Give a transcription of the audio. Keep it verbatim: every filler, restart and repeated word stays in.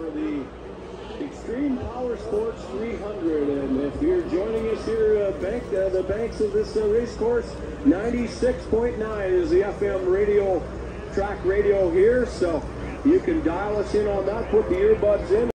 for the Extreme Power Sports three hundred. And if you're joining us here, uh, bank, uh, the banks of this uh, race course, ninety-six point nine is the F M radio, track radio here. So you can dial us in on that, put the earbuds in.